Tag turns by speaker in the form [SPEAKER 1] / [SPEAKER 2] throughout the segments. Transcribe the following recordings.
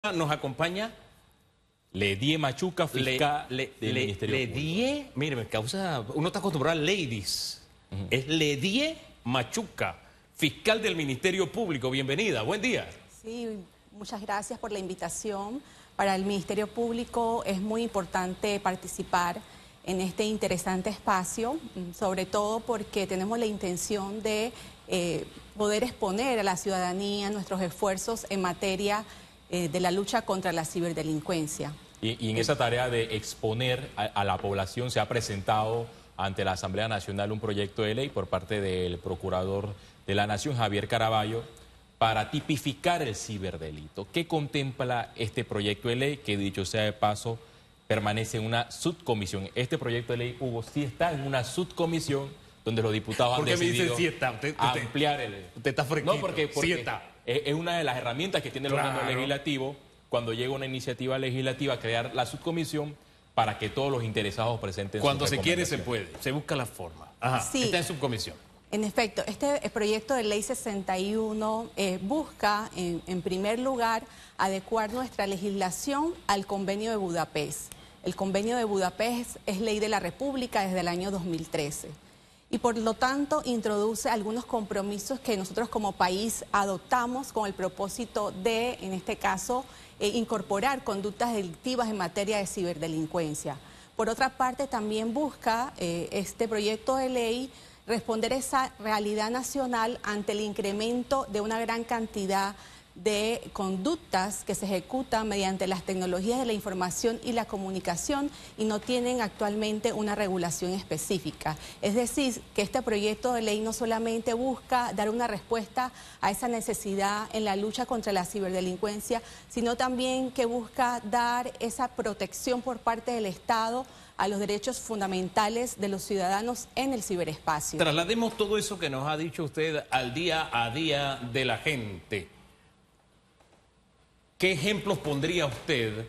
[SPEAKER 1] Nos acompaña Ledie Machuca, fiscal del Ministerio Público. Mire, me causa... Uno está acostumbrado a ladies. Es Ledie Machuca, fiscal del Ministerio Público. Bienvenida, buen día.
[SPEAKER 2] Sí, muchas gracias por la invitación. Para el Ministerio Público es muy importante participar en este interesante espacio, sobre todo porque tenemos la intención de poder exponer a la ciudadanía nuestros esfuerzos en materia de la lucha contra la ciberdelincuencia.
[SPEAKER 3] Y en esa tarea de exponer a la población se ha presentado ante la Asamblea Nacional un proyecto de ley por parte del Procurador de la Nación, Javier Caraballo, para tipificar el ciberdelito. ¿Qué contempla este proyecto de ley? Que dicho sea de paso, permanece en una subcomisión. Este proyecto de ley, Hugo, sí está en una subcomisión donde los diputados han decidido ampliar el...
[SPEAKER 1] Usted está fresquito.
[SPEAKER 3] No, porque
[SPEAKER 1] sí está.
[SPEAKER 3] Es una de las herramientas que tiene el órgano legislativo cuando llega una iniciativa legislativa, crear la subcomisión para que todos los interesados presenten
[SPEAKER 1] Cuando
[SPEAKER 3] sus
[SPEAKER 1] se quiere se
[SPEAKER 3] recomendaciones.
[SPEAKER 1] puede, se busca la forma. Ajá,
[SPEAKER 2] Sí.
[SPEAKER 1] está en subcomisión.
[SPEAKER 2] En efecto, este proyecto de ley 61 busca, en primer lugar, adecuar nuestra legislación al Convenio de Budapest. El Convenio de Budapest es ley de la República desde el año 2013. Y por lo tanto introduce algunos compromisos que nosotros como país adoptamos con el propósito de, en este caso, incorporar conductas delictivas en materia de ciberdelincuencia. Por otra parte, también busca este proyecto de ley responder a esa realidad nacional ante el incremento de una gran cantidad de conductas que se ejecutan mediante las tecnologías de la información y la comunicación y no tienen actualmente una regulación específica. Es decir, que este proyecto de ley no solamente busca dar una respuesta a esa necesidad en la lucha contra la ciberdelincuencia, sino también que busca dar esa protección por parte del Estado a los derechos fundamentales de los ciudadanos en el ciberespacio.
[SPEAKER 1] Traslademos todo eso que nos ha dicho usted al día a día de la gente. ¿Qué ejemplos pondría usted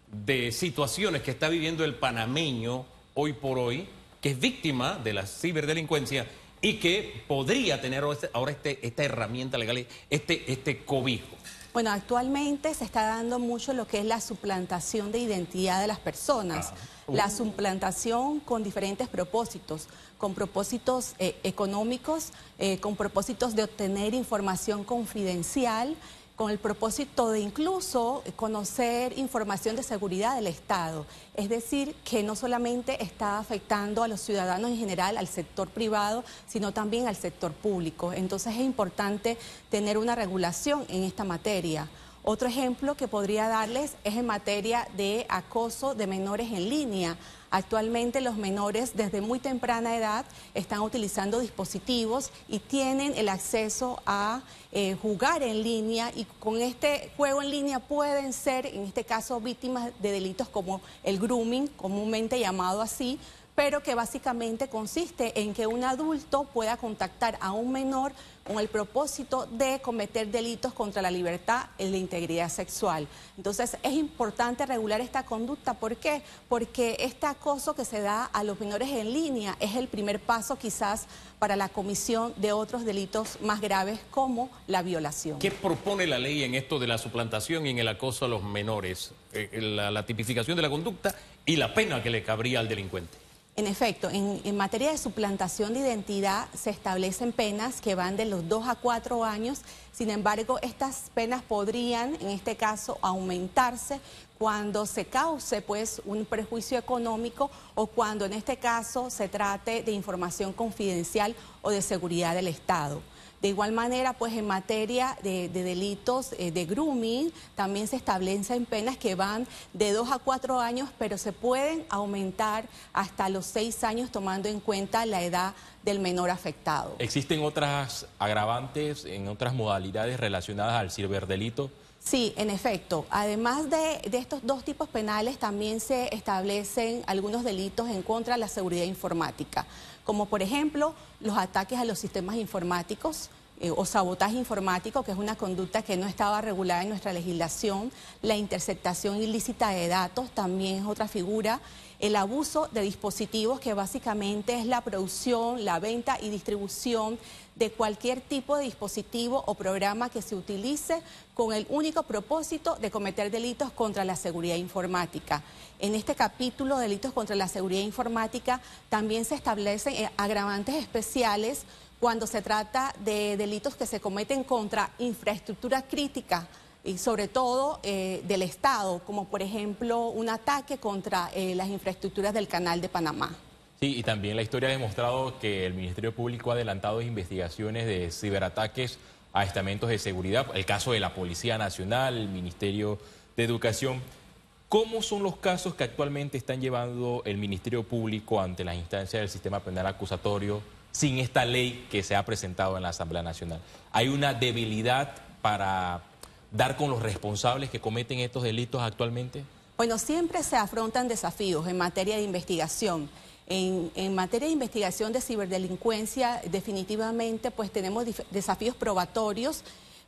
[SPEAKER 1] de situaciones que está viviendo el panameño hoy por hoy, que es víctima de la ciberdelincuencia y que podría tener ahora esta herramienta legal, este cobijo?
[SPEAKER 2] Bueno, actualmente se está dando mucho lo que es la suplantación de identidad de las personas. La suplantación con diferentes propósitos, con propósitos económicos, con propósitos de obtener información confidencial, con el propósito de incluso conocer información de seguridad del Estado. Es decir, que no solamente está afectando a los ciudadanos en general, al sector privado, sino también al sector público. Entonces es importante tener una regulación en esta materia. Otro ejemplo que podría darles es en materia de acoso de menores en línea. Actualmente los menores desde muy temprana edad están utilizando dispositivos y tienen el acceso a jugar en línea, y con este juego en línea pueden ser, en este caso, víctimas de delitos como el grooming, comúnmente llamado así, pero que básicamente consiste en que un adulto pueda contactar a un menor con el propósito de cometer delitos contra la libertad y la integridad sexual. Entonces es importante regular esta conducta. ¿Por qué? Porque este acoso que se da a los menores en línea es el primer paso quizás para la comisión de otros delitos más graves como la violación.
[SPEAKER 1] ¿Qué propone la ley en esto de la suplantación y en el acoso a los menores? La tipificación de la conducta y la pena que le cabría al delincuente.
[SPEAKER 2] En efecto, en materia de suplantación de identidad se establecen penas que van de los 2 a 4 años. Sin embargo, estas penas podrían, en este caso, aumentarse cuando se cause pues un perjuicio económico o cuando en este caso se trate de información confidencial o de seguridad del Estado. De igual manera, pues en materia de delitos de grooming, también se establecen penas que van de 2 a 4 años, pero se pueden aumentar hasta los 6 años tomando en cuenta la edad del menor afectado.
[SPEAKER 3] ¿Existen otras agravantes en otras modalidades relacionadas al ciberdelito?
[SPEAKER 2] Sí, en efecto. Además de estos dos tipos penales, también se establecen algunos delitos en contra de la seguridad informática, como por ejemplo los ataques a los sistemas informáticos o sabotaje informático, que es una conducta que no estaba regulada en nuestra legislación. La interceptación ilícita de datos también es otra figura. El abuso de dispositivos, que básicamente es la producción, la venta y distribución de cualquier tipo de dispositivo o programa que se utilice con el único propósito de cometer delitos contra la seguridad informática. En este capítulo, delitos contra la seguridad informática, también se establecen agravantes especiales cuando se trata de delitos que se cometen contra infraestructura crítica y sobre todo del Estado, como por ejemplo un ataque contra las infraestructuras del Canal de Panamá.
[SPEAKER 3] Sí, y también la historia ha demostrado que el Ministerio Público ha adelantado investigaciones de ciberataques a estamentos de seguridad, el caso de la Policía Nacional, el Ministerio de Educación. ¿Cómo son los casos que actualmente están llevando el Ministerio Público ante las instancias del sistema penal acusatorio sin esta ley que se ha presentado en la Asamblea Nacional? ¿Hay una debilidad para dar con los responsables que cometen estos delitos actualmente?
[SPEAKER 2] Bueno, siempre se afrontan desafíos en materia de investigación. En materia de investigación de ciberdelincuencia, definitivamente pues tenemos desafíos probatorios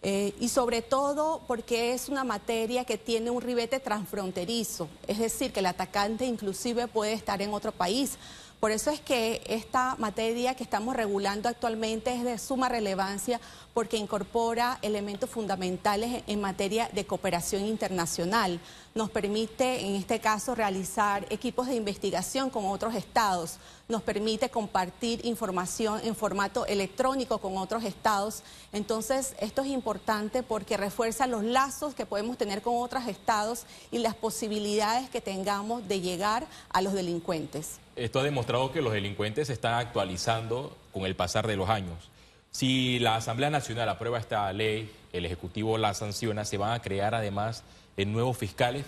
[SPEAKER 2] y sobre todo porque es una materia que tiene un ribete transfronterizo, es decir, que el atacante inclusive puede estar en otro país. Por eso es que esta materia que estamos regulando actualmente es de suma relevancia porque incorpora elementos fundamentales en materia de cooperación internacional. Nos permite, en este caso, realizar equipos de investigación con otros estados. Nos permite compartir información en formato electrónico con otros estados. Entonces, esto es importante porque refuerza los lazos que podemos tener con otros estados y las posibilidades que tengamos de llegar a los delincuentes.
[SPEAKER 3] Esto ha demostrado que los delincuentes se están actualizando con el pasar de los años. Si la Asamblea Nacional aprueba esta ley, el Ejecutivo la sanciona, se van a crear además nuevos fiscales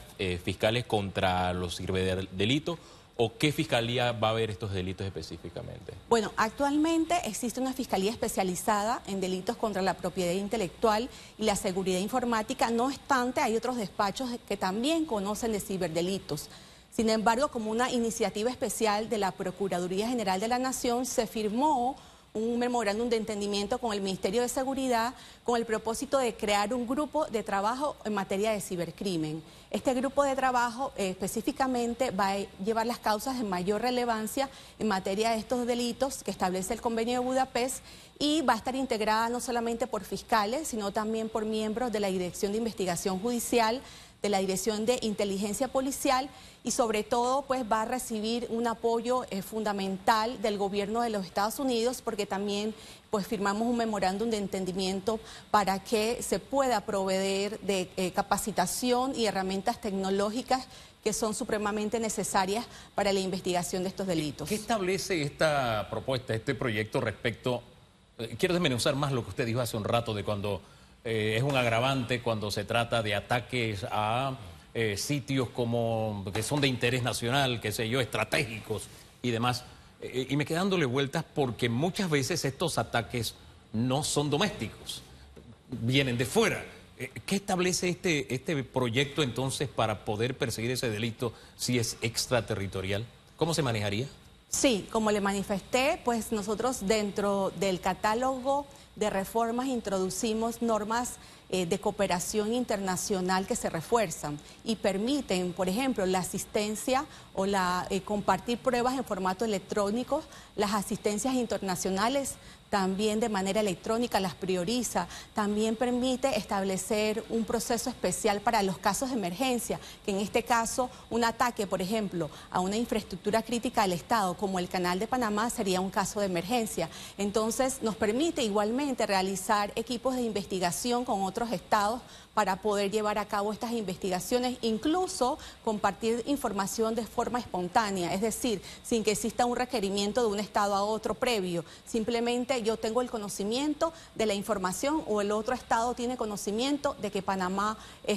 [SPEAKER 3] contra los ciberdelitos, ¿o qué fiscalía va a ver estos delitos específicamente?
[SPEAKER 2] Bueno, actualmente existe una fiscalía especializada en delitos contra la propiedad intelectual y la seguridad informática. No obstante, hay otros despachos que también conocen de ciberdelitos. Sin embargo, como una iniciativa especial de la Procuraduría General de la Nación, se firmó un memorándum de entendimiento con el Ministerio de Seguridad con el propósito de crear un grupo de trabajo en materia de cibercrimen. Este grupo de trabajo específicamente va a llevar las causas de mayor relevancia en materia de estos delitos que establece el Convenio de Budapest y va a estar integrada no solamente por fiscales, sino también por miembros de la Dirección de Investigación Judicial, de la Dirección de Inteligencia Policial y sobre todo pues va a recibir un apoyo fundamental del gobierno de los Estados Unidos porque también pues firmamos un memorándum de entendimiento para que se pueda proveer de capacitación y herramientas tecnológicas que son supremamente necesarias para la investigación de estos delitos.
[SPEAKER 1] ¿Qué establece esta propuesta, este proyecto respecto? Quiero desmenuzar más lo que usted dijo hace un rato de cuando es un agravante cuando se trata de ataques a sitios como que son de interés nacional, qué sé yo, estratégicos y demás. Y me quedé dándole vueltas porque muchas veces estos ataques no son domésticos, vienen de fuera. ¿Qué establece este proyecto entonces para poder perseguir ese delito si es extraterritorial? ¿Cómo se manejaría?
[SPEAKER 2] Sí, como le manifesté, pues nosotros dentro del catálogo de reformas introducimos normas de cooperación internacional que se refuerzan y permiten, por ejemplo, la asistencia o compartir pruebas en formato electrónico, las asistencias internacionales también de manera electrónica las prioriza, también permite establecer un proceso especial para los casos de emergencia, que en este caso un ataque, por ejemplo, a una infraestructura crítica del Estado, como el Canal de Panamá, sería un caso de emergencia. Entonces nos permite igualmente realizar equipos de investigación con otros estados para poder llevar a cabo estas investigaciones, incluso compartir información de forma espontánea, es decir, sin que exista un requerimiento de un estado a otro previo. Simplemente yo tengo el conocimiento de la información o el otro estado tiene conocimiento de que Panamá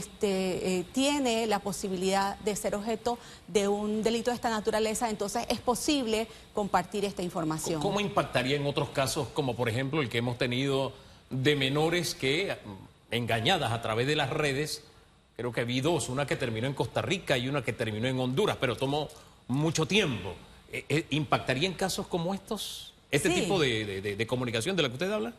[SPEAKER 2] tiene la posibilidad de ser objeto de un delito de esta naturaleza, entonces es posible compartir esta información.
[SPEAKER 1] ¿Cómo impactaría en otros casos, como por ejemplo el que hemos tenido de menores que engañadas a través de las redes? Creo que vi dos, una que terminó en Costa Rica y una que terminó en Honduras, pero tomó mucho tiempo. ¿Impactaría en casos como estos? ¿Este
[SPEAKER 2] Sí.
[SPEAKER 1] tipo de comunicación de la que usted habla?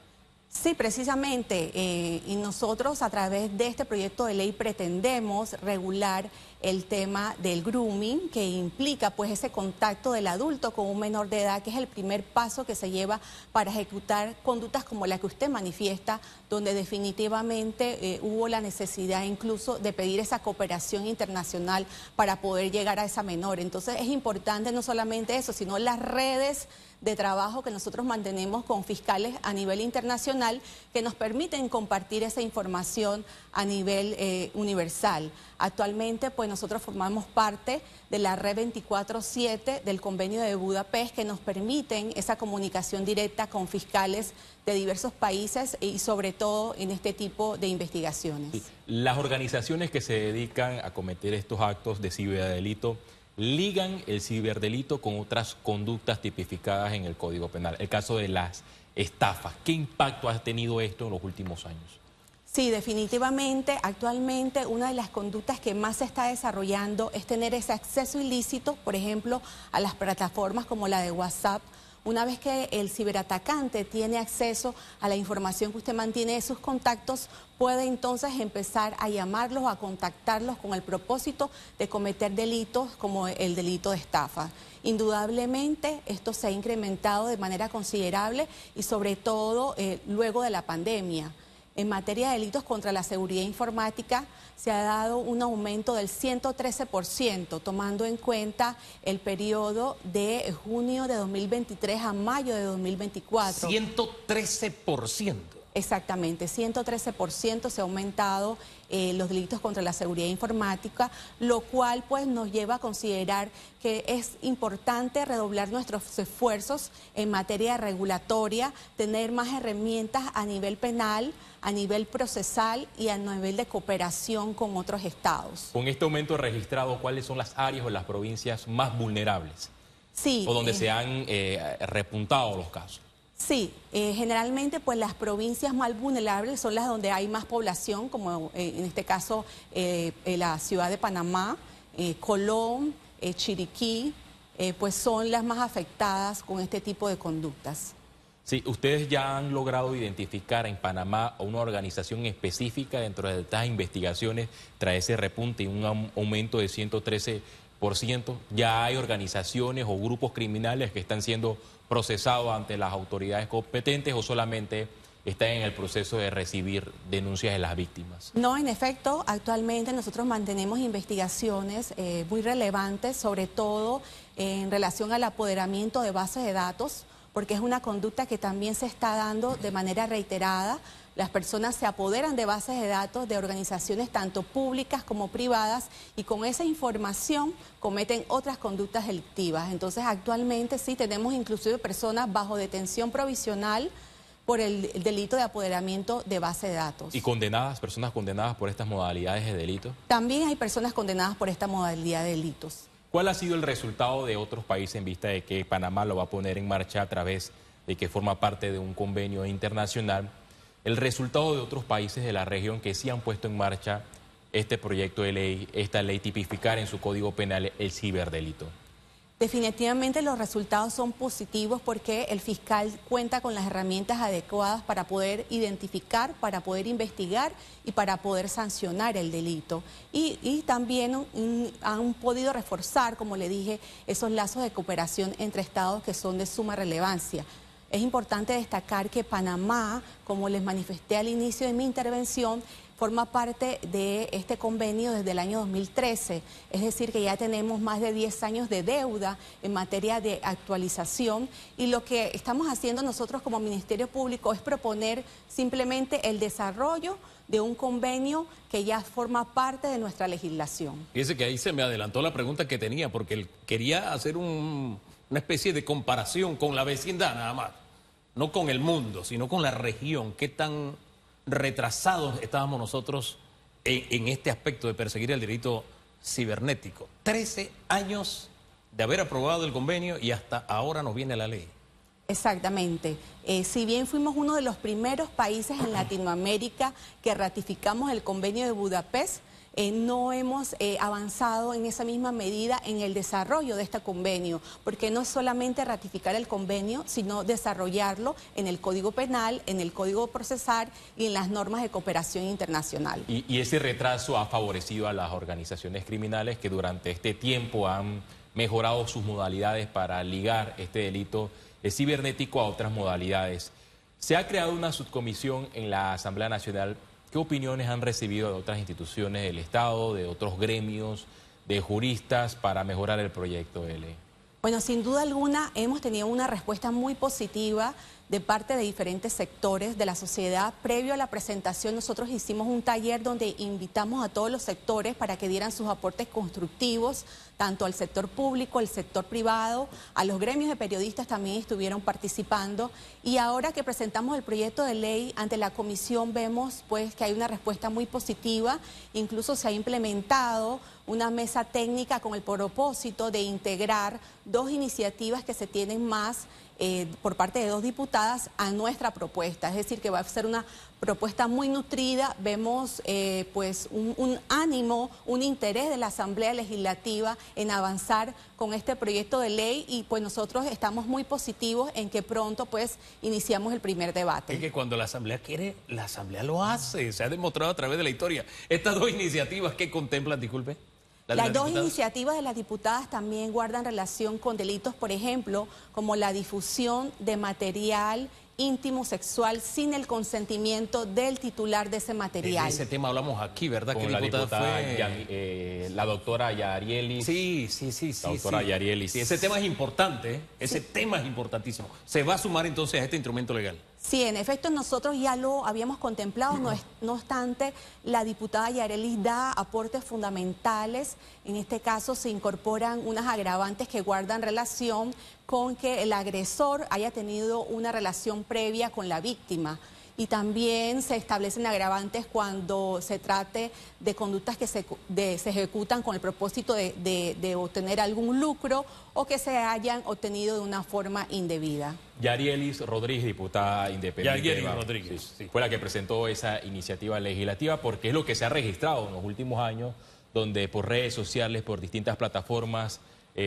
[SPEAKER 2] Sí, precisamente, y nosotros a través de este proyecto de ley pretendemos regular el tema del grooming, que implica pues ese contacto del adulto con un menor de edad, que es el primer paso que se lleva para ejecutar conductas como la que usted manifiesta, donde definitivamente hubo la necesidad incluso de pedir esa cooperación internacional para poder llegar a esa menor. Entonces es importante no solamente eso, sino las redes de trabajo que nosotros mantenemos con fiscales a nivel internacional que nos permiten compartir esa información a nivel universal. Actualmente, pues nosotros formamos parte de la red 24/7 del convenio de Budapest, que nos permiten esa comunicación directa con fiscales de diversos países y sobre todo en este tipo de investigaciones.
[SPEAKER 3] Sí. Las organizaciones que se dedican a cometer estos actos de ciberdelito ligan el ciberdelito con otras conductas tipificadas en el Código Penal. El caso de las estafas, ¿qué impacto ha tenido esto en los últimos años?
[SPEAKER 2] Sí, definitivamente, actualmente una de las conductas que más se está desarrollando es tener ese acceso ilícito, por ejemplo, a las plataformas como la de WhatsApp. Una vez que el ciberatacante tiene acceso a la información que usted mantiene de sus contactos, puede entonces empezar a llamarlos, a contactarlos con el propósito de cometer delitos como el delito de estafa. Indudablemente esto se ha incrementado de manera considerable y sobre todo luego de la pandemia. En materia de delitos contra la seguridad informática se ha dado un aumento del 113%, tomando en cuenta el periodo de junio de 2023 a mayo de 2024.
[SPEAKER 1] 113%.
[SPEAKER 2] Exactamente, 113% se ha aumentado los delitos contra la seguridad informática, lo cual pues nos lleva a considerar que es importante redoblar nuestros esfuerzos en materia regulatoria, tener más herramientas a nivel penal, a nivel procesal y a nivel de cooperación con otros estados.
[SPEAKER 3] Con este aumento registrado, ¿cuáles son las áreas o las provincias más vulnerables?
[SPEAKER 2] Sí.
[SPEAKER 3] O donde se han repuntado los casos.
[SPEAKER 2] Sí, generalmente pues las provincias más vulnerables son las donde hay más población, como en este caso la ciudad de Panamá, Colón, Chiriquí, pues son las más afectadas con este tipo de conductas.
[SPEAKER 3] Sí, ustedes ya han logrado identificar en Panamá a una organización específica dentro de estas investigaciones tras ese repunte y un aumento de 113%. Ya hay organizaciones o grupos criminales que están siendo procesados ante las autoridades competentes o solamente están en el proceso de recibir denuncias de las víctimas.
[SPEAKER 2] No, en efecto, actualmente nosotros mantenemos investigaciones muy relevantes, sobre todo en relación al apoderamiento de bases de datos, porque es una conducta que también se está dando de manera reiterada. Las personas se apoderan de bases de datos de organizaciones tanto públicas como privadas y con esa información cometen otras conductas delictivas. Entonces actualmente sí tenemos inclusive personas bajo detención provisional por el delito de apoderamiento de base de datos.
[SPEAKER 3] ¿Y condenadas, personas condenadas por estas modalidades de delito?
[SPEAKER 2] También hay personas condenadas por esta modalidad de delitos.
[SPEAKER 3] ¿Cuál ha sido el resultado de otros países en vista de que Panamá lo va a poner en marcha a través de que forma parte de un convenio internacional? El resultado de otros países de la región que sí han puesto en marcha este proyecto de ley, esta ley tipificar en su código penal el ciberdelito.
[SPEAKER 2] Definitivamente los resultados son positivos porque el fiscal cuenta con las herramientas adecuadas para poder identificar, para poder investigar y para poder sancionar el delito. Y también han podido reforzar, como le dije, esos lazos de cooperación entre estados que son de suma relevancia. Es importante destacar que Panamá, como les manifesté al inicio de mi intervención, forma parte de este convenio desde el año 2013, es decir, que ya tenemos más de 10 años de deuda en materia de actualización y lo que estamos haciendo nosotros como Ministerio Público es proponer simplemente el desarrollo de un convenio que ya forma parte de nuestra legislación.
[SPEAKER 1] Fíjese que ahí se me adelantó la pregunta que tenía, porque él quería hacer una especie de comparación con la vecindad nada más, no con el mundo, sino con la región. ¿Qué tan retrasados estábamos nosotros en este aspecto de perseguir el delito cibernético? 13 años de haber aprobado el convenio y hasta ahora nos viene la ley.
[SPEAKER 2] Exactamente. Si bien fuimos uno de los primeros países en Latinoamérica que ratificamos el convenio de Budapest, no hemos avanzado en esa misma medida en el desarrollo de este convenio, porque no es solamente ratificar el convenio, sino desarrollarlo en el Código Penal, en el Código Procesal y en las normas de cooperación internacional.
[SPEAKER 3] Y ese retraso ha favorecido a las organizaciones criminales que durante este tiempo han mejorado sus modalidades para ligar este delito cibernético a otras modalidades. Se ha creado una subcomisión en la Asamblea Nacional. ¿Qué opiniones han recibido de otras instituciones del Estado, de otros gremios, de juristas para mejorar el proyecto de ley?
[SPEAKER 2] Bueno, sin duda alguna hemos tenido una respuesta muy positiva de parte de diferentes sectores de la sociedad. Previo a la presentación nosotros hicimos un taller donde invitamos a todos los sectores para que dieran sus aportes constructivos, tanto al sector público, al sector privado, a los gremios de periodistas también estuvieron participando, y ahora que presentamos el proyecto de ley ante la comisión vemos pues que hay una respuesta muy positiva. Incluso se ha implementado una mesa técnica con el propósito de integrar dos iniciativas que se tienen más por parte de dos diputadas a nuestra propuesta, es decir, que va a ser una propuesta muy nutrida. Vemos pues un ánimo, un interés de la Asamblea Legislativa en avanzar con este proyecto de ley, y pues nosotros estamos muy positivos en que pronto pues iniciamos el primer debate.
[SPEAKER 1] Es que cuando la Asamblea quiere, la Asamblea lo hace, se ha demostrado a través de la historia. Estas dos iniciativas, ¿qué contemplan, disculpe?
[SPEAKER 2] Las dos iniciativas de las diputadas también guardan relación con delitos, por ejemplo, como la difusión de material íntimo sexual sin el consentimiento del titular de ese material.
[SPEAKER 1] De ese tema hablamos aquí, ¿verdad?
[SPEAKER 3] Con la diputada la doctora Yarielis.
[SPEAKER 1] Sí.
[SPEAKER 3] La doctora Yarielis.
[SPEAKER 1] Sí, ese tema es importante, ese tema es importantísimo. ¿Se va a sumar entonces a este instrumento legal?
[SPEAKER 2] Sí, en efecto nosotros ya lo habíamos contemplado, no obstante la diputada Yarielis da aportes fundamentales. En este caso se incorporan unas agravantes que guardan relación con que el agresor haya tenido una relación previa con la víctima. Y también se establecen agravantes cuando se trate de conductas que se ejecutan con el propósito de obtener algún lucro o que se hayan obtenido de una forma indebida.
[SPEAKER 3] Yarielis Rodríguez, diputada independiente.
[SPEAKER 1] Yarielis Rodríguez, sí.
[SPEAKER 3] Fue la que presentó esa iniciativa legislativa, porque es lo que se ha registrado en los últimos años, donde por redes sociales, por distintas plataformas,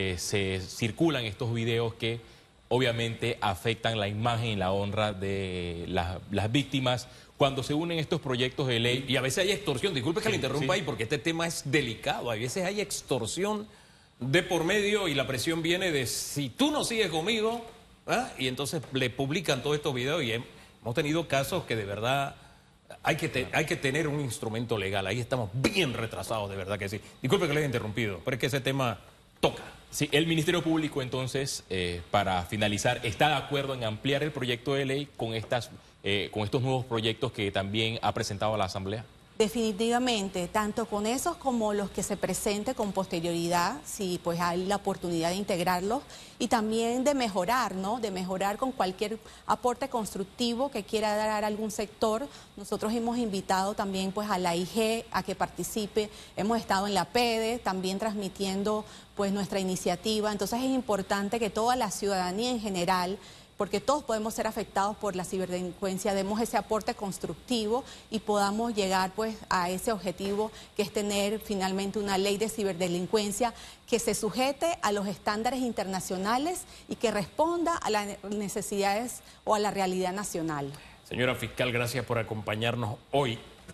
[SPEAKER 3] se circulan estos videos que obviamente afectan la imagen y la honra de las víctimas cuando se unen estos proyectos de ley.
[SPEAKER 1] Y a veces hay extorsión, disculpe que le interrumpa ahí, porque este tema es delicado. A veces hay extorsión de por medio y la presión viene de si tú no sigues conmigo, ¿ah? Y entonces le publican todos estos videos y hemos tenido casos que de verdad hay que tener un instrumento legal. Ahí estamos bien retrasados, de verdad que sí. Disculpe que le haya interrumpido, pero es que ese tema toca.
[SPEAKER 3] Sí, el Ministerio Público entonces, para finalizar, está de acuerdo en ampliar el proyecto de ley con estos nuevos proyectos que también ha presentado la Asamblea.
[SPEAKER 2] Definitivamente, tanto con esos como los que se presente con posterioridad, si pues hay la oportunidad de integrarlos, y también de mejorar, ¿no? De mejorar con cualquier aporte constructivo que quiera dar algún sector. Nosotros hemos invitado también pues a la IG a que participe, hemos estado en la PEDE también transmitiendo pues nuestra iniciativa. Entonces es importante que toda la ciudadanía en general, porque todos podemos ser afectados por la ciberdelincuencia, demos ese aporte constructivo y podamos llegar pues a ese objetivo, que es tener finalmente una ley de ciberdelincuencia que se sujete a los estándares internacionales y que responda a las necesidades o a la realidad nacional.
[SPEAKER 1] Señora fiscal, gracias por acompañarnos hoy.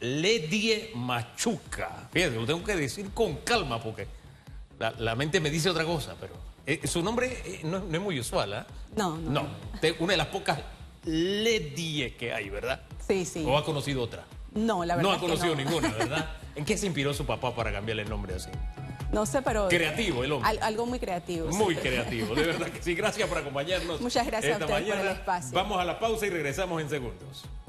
[SPEAKER 1] Ledie Machuca. Fíjate, lo tengo que decir con calma porque la mente me dice otra cosa, pero su nombre no es muy usual, ¿ah?
[SPEAKER 2] No.
[SPEAKER 1] Una de las pocas Ledie que hay, ¿verdad?
[SPEAKER 2] Sí.
[SPEAKER 1] ¿O ha conocido otra?
[SPEAKER 2] No, la verdad
[SPEAKER 1] no ha conocido
[SPEAKER 2] es que no.
[SPEAKER 1] ninguna, ¿verdad? ¿En qué se inspiró su papá para cambiarle el nombre así?
[SPEAKER 2] No sé, pero...
[SPEAKER 1] Creativo el hombre.
[SPEAKER 2] Algo muy creativo.
[SPEAKER 1] Muy
[SPEAKER 2] sí.
[SPEAKER 1] creativo, de verdad que sí. Gracias por acompañarnos.
[SPEAKER 2] Muchas gracias a
[SPEAKER 1] esta
[SPEAKER 2] ustedes por
[SPEAKER 1] mañana.
[SPEAKER 2] el espacio.
[SPEAKER 1] Vamos a la pausa y regresamos en segundos.